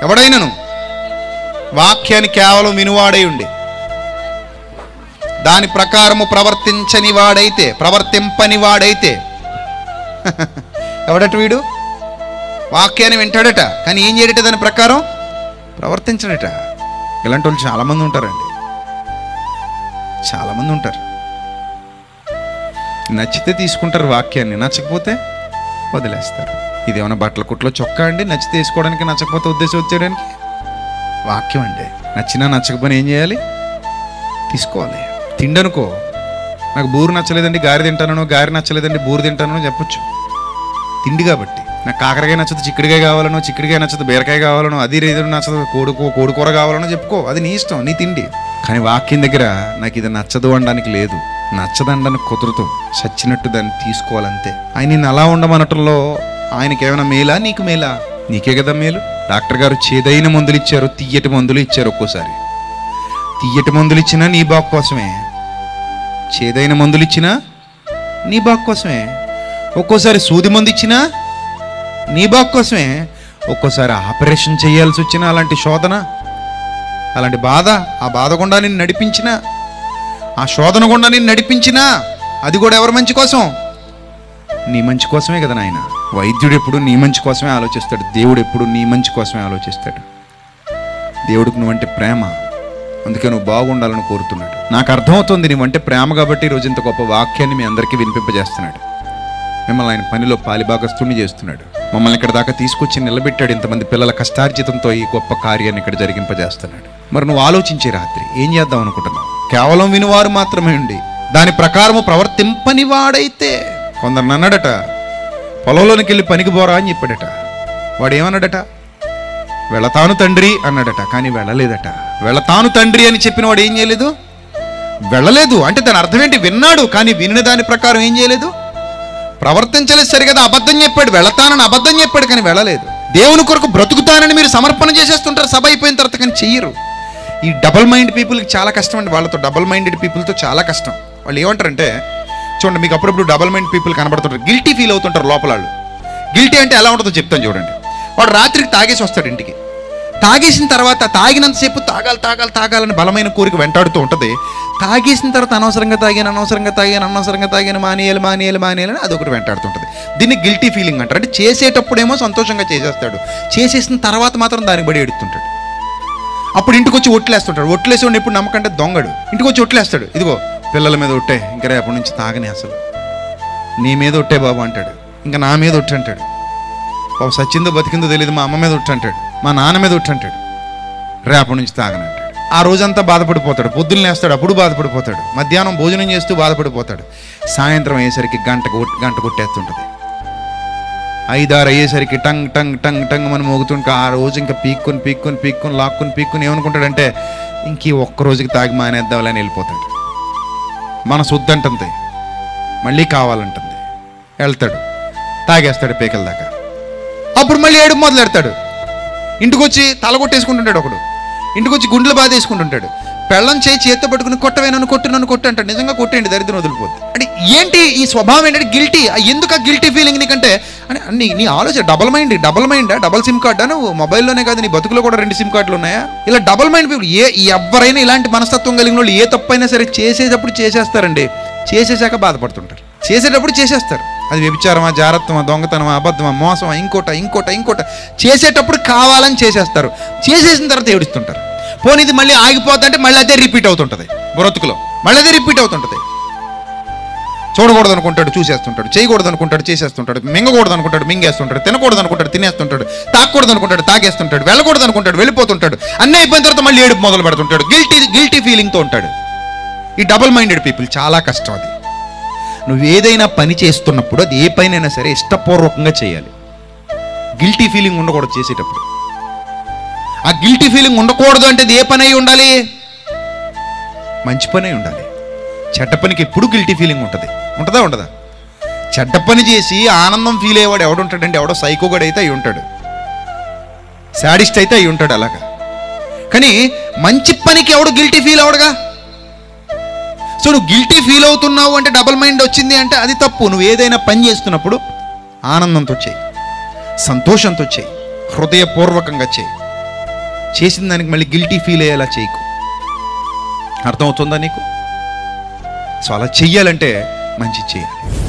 ఎవడైనను వాక్యాన్ని కేవలం వినువాడై ఉండి దాని ప్రకారము ప్రవర్తింపని వాడైతే ఎవడట వీడు? వాక్యాన్ని వింటాడట కానీ ఏం చేయడట? దాని ప్రకారం ప్రవర్తించడట. ఇలాంటి వాళ్ళు చాలామంది ఉంటారండి, చాలామంది ఉంటారు. నచ్చితే తీసుకుంటారు వాక్యాన్ని, నచ్చకపోతే వదిలేస్తారు. ఇదేమన్నా బట్టల కుట్లో చొక్కా అండి? నచ్చితే వేసుకోవడానికి, నచ్చకపోతే ఉద్దేశం వచ్చేయడానికి. వాక్యం అంటే నచ్చినా నచ్చకపోయినా ఏం చేయాలి? తీసుకోవాలి. తిండనుకో, నాకు బూరు నచ్చలేదండి గారి తింటానో, గారి నచ్చలేదండి బూరు తింటానో చెప్పొచ్చు. తిండి కాబట్టి. నాకు కాకరకాయ నచ్చదు చిక్కుడుకాయ కావాలనో, చిక్కుడుకాయ నచ్చదు బీరకాయ కావాలనో, అది రేదు నచ్చదు కోడికూర కావాలనో చెప్పుకో, అది నీ ఇష్టం, నీ తిండి. కానీ వాక్యం దగ్గర నాకు ఇది నచ్చదు అనడానికి లేదు, నచ్చదనడానికి కుదరదు, చచ్చినట్టు దాన్ని తీసుకోవాలంతే. ఆయన నిన్ను అలా ఉండమనటంలో ఆయనకి ఏమైనా మేలా? నీకు మేలా? నీకే కదా మేలు. డాక్టర్ గారు చేదైన మందులు ఇచ్చారు, తియ్యటి మందులు ఇచ్చారు. ఒక్కోసారి తియ్యటి మందులు ఇచ్చినా నీ బాగు కోసమే, చేదైన మందులు ఇచ్చినా నీ బాగు కోసమే. ఒక్కోసారి సూది మందు ఇచ్చినా నీ బాగు కోసమే. ఒక్కోసారి ఆపరేషన్ చేయాల్సి వచ్చినా, అలాంటి శోధన, అలాంటి బాధ, ఆ బాధ గుండా నిన్ను నడిపించినా, ఆ శోధన గుండా నిన్ను నడిపించినా, అది కూడా ఎవరి మంచి కోసం? నీ మంచి కోసమే కదా నాయన. వైద్యుడు ఎప్పుడు నీ మంచి కోసమే ఆలోచిస్తాడు, దేవుడు ఎప్పుడు నీ మంచి కోసమే ఆలోచిస్తాడు. దేవుడికి నువ్వంటే ప్రేమ, అందుకే నువ్వు బాగుండాలని కోరుతున్నాడు. నాకు అర్థమవుతుంది నువ్వంటే ప్రేమ కాబట్టి ఈరోజు ఇంత గొప్ప వాక్యాన్ని మీ అందరికీ వినిపింపజేస్తున్నాడు. మిమ్మల్ని ఆయన పనిలో పాలిభాగస్తుని చేస్తున్నాడు. మమ్మల్ని ఇక్కడ దాకా తీసుకొచ్చి నిలబెట్టాడు. ఇంతమంది పిల్లల కష్టార్జితంతో ఈ గొప్ప కార్యాన్ని ఇక్కడ జరిగింపజేస్తున్నాడు. మరి నువ్వు ఆలోచించే రాత్రి ఏం చేద్దాం అనుకుంటున్నావు? కేవలం వినువారు మాత్రమే ఉండి దాని ప్రకారము ప్రవర్తింపని వాడైతే. కొందరు అన్నాడట, పొలంలోనికి వెళ్ళి పనికి పోరా అని చెప్పాడట. వాడు ఏమన్నాడట? వెళతాను తండ్రి అన్నాడట, కానీ వెళ్ళలేదట. వెళతాను తండ్రి అని చెప్పిన వాడు ఏం చేయలేదు? వెళ్ళలేదు. అంటే దాని అర్థం ఏంటి? విన్నాడు కానీ వినిన దాని ప్రకారం ఏం చేయలేదు? ప్రవర్తించలేదు. సరిగదా అబద్ధం చెప్పాడు, వెళతానని అబద్ధం చెప్పాడు కానీ వెళ్ళలేదు. దేవుని కొరకు బ్రతుకుతానని మీరు సమర్పణ చేసేస్తుంటారు సభ అయిపోయిన తర్వాత, కానీ చెయ్యరు. ఈ డబల్ మైండ్ పీపుల్కి చాలా కష్టం అండి. వాళ్ళతో డబల్ మైండెడ్ పీపుల్తో చాలా కష్టం. వాళ్ళు ఏమంటారంటే, చూడండి మీకు అప్పుడప్పుడు డబల్ మైండ్ పీపుల్ కనబడుతుంటారు, గిల్టీ ఫీల్ అవుతుంటారు లోపల. వాళ్ళు గిల్టీ అంటే ఎలా ఉంటుందో చెప్తాను చూడండి. వాడు రాత్రికి తాగేసి వస్తాడు ఇంటికి. తాగేసిన తర్వాత తాగినంతసేపు తాగాలని బలమైన కోరిక వెంటాడుతూ ఉంటుంది. తాగేసిన తర్వాత అనవసరంగా తాగాను మానేయాలని అదొకటి వెంటాడుతుంటుంది. దీన్ని గిల్టీ ఫీలింగ్ అంటారు. అంటే చేసేటప్పుడేమో సంతోషంగా చేసేస్తాడు, చేసేసిన తర్వాత మాత్రం దానికి బడి ఎడుతుంటాడు. అప్పుడు ఇంటికి వచ్చి ఒట్లేస్తుంటాడు. ఒట్లేసేవాడిని ఎప్పుడు నమ్మకంటే దొంగడు. ఇంటికి వచ్చి ఒట్లేస్తాడు, ఇదిగో పిల్లల మీద ఒట్టే, ఇంకా రేపటి నుంచి తాగని, అసలు నీ మీద ఒట్టే బాబు అంటాడు, ఇంకా నా మీద ఒట్టి అంటాడు. బాబు సచ్చిందో బతికిందో తెలియదు, మా అమ్మ మీద ఒట్టి అంటాడు, మా నాన్న మీద ఒట్టి అంటాడు, రేపటి నుంచి తాగనంటాడు. ఆ రోజంతా బాధపడిపోతాడు. పొద్దున్న లేస్తాడు, అప్పుడు బాధపడిపోతాడు. మధ్యాహ్నం భోజనం చేస్తూ బాధపడిపోతాడు. సాయంత్రం అయ్యేసరికి గంట కొట్టేస్తుంటుంది. 5-6 అయ్యేసరికి టంగ్ టంగ్ టంగ్ టంగ్ అని మోగుతుంటే ఆ రోజు ఇంకా పీక్కుని లాక్కుని ఏమనుకుంటాడంటే, ఇంక ఒక్క రోజుకి తాగి మానేద్దామని వెళ్ళిపోతాడు. మన శుద్ధంటుంది, మళ్ళీ కావాలంటుంది, వెళ్తాడు, తాగేస్తాడు పీకల దాకా. అప్పుడు మళ్ళీ ఏడుపు మొదలెడతాడు. ఇంటికి వచ్చి తల కొట్టేసుకుంటుంటాడు ఒకడు, ఇంటికి వచ్చి గుండెలు బాధ వేసుకుంటుంటాడు. పెళ్ళం చేతితో పట్టుకుని కొట్టవేనన్ను కొట్టు అంటాడు. నిజంగా కొట్టేయండి, దరిద్రం వదిలిపోద్ది. అంటే ఏంటి ఈ స్వభావం? ఏంటంటే గిల్టీ. ఎందుకు ఆ గిల్టీ ఫీలింగ్ నీకంటే అని నీ ఆలోచన డబల్ మైండా? డబల్ సిమ్ కార్డా? నువ్వు మొబైల్లోనే కాదు నీ బతుకులో కూడా 2 సిమ్ కార్డులు ఉన్నాయా? ఇలా డబల్ మైండ్ పీపుల్ ఎవరైనా ఇలాంటి మనస్తత్వం కలిగిన వాళ్ళు ఏ తప్పైనా సరే చేసేటప్పుడు చేసేస్తారండి, చేసేసాక బాధపడుతుంటారు. చేసేటప్పుడు చేసేస్తారు. అది వ్యభిచారమా, జారత్వమా, దొంగతనమా, అబద్ధమా, మోసమా, ఇంకోట చేసేటప్పుడు కావాలని చేసేస్తారు. చేసేసిన తర్వాత ఏడుస్తుంటారు. పోనీ ఇది మళ్ళీ ఆగిపోతుంటే మళ్ళీ అదే రిపీట్ అవుతుంటుంది బ్రతుకులో, మళ్ళీ అదే రిపీట్ అవుతుంటుంది. చూడకూడదు అనుకుంటాడు, చూసేస్తుంటాడు, చేయకూడదు అనుకుంటాడు, చేసేస్తుంటాడు, మింగకూడదు అనుకుంటాడు, మింగేస్తుంటాడు, తినకూడదు అనుకుంటాడు, తినేస్తుంటాడు, తాగకూడదు అనుకుంటాడు, తాగేస్తుంటాడు, వెళ్ళకూడదు అనుకుంటాడు, వెళ్ళిపోతుంటాడు. అన్నీ అయిపోయిన తర్వాత మళ్ళీ ఏడుపు మొదలు పెడుతుంటాడు. గిల్టీ ఫీలింగ్తో ఉంటాడు. ఈ డబల్ మైండెడ్ పీపుల్ చాలా కష్టం. అది నువ్వు ఏదైనా పని చేస్తున్నప్పుడు అది ఏ పనైనా సరే ఇష్టపూర్వకంగా చేయాలి. గిల్టీ ఫీలింగ్ ఉండకూడదు చేసేటప్పుడు. ఆ గిల్టీ ఫీలింగ్ ఉండకూడదు అంటే ఏ పని అయి ఉండాలి? మంచి పని అయి ఉండాలి. చెడ్డ పనికి ఎప్పుడు గిల్టీ ఫీలింగ్ ఉంటుంది. ఉంటుందా ఉండదా? చెడ్డ పని చేసి ఆనందం ఫీల్ అయ్యేవాడు ఎవడుంటాడంటే, ఎవడో సైకోగాడు అయితే అయి ఉంటాడు, శాడిస్ట్ అయితే అయి ఉంటాడు అలాగా. కానీ మంచి పనికి ఎవడు గిల్టీ ఫీల్ అవడుగా. సో నువ్వు గిల్టీ ఫీల్ అవుతున్నావు అంటే డబల్ మైండ్ వచ్చింది అంటే అది తప్పు. నువ్వు ఏదైనా పని చేస్తున్నప్పుడు ఆనందంతో చేయి, సంతోషంతో చేయి, హృదయపూర్వకంగా చేయి. చేసిన దానికి మళ్ళీ గిల్టీ ఫీల్ అయ్యేలా చేయకు. అర్థమవుతుందా నీకు? సో అలా చెయ్యాలంటే మంచి చేయాలి.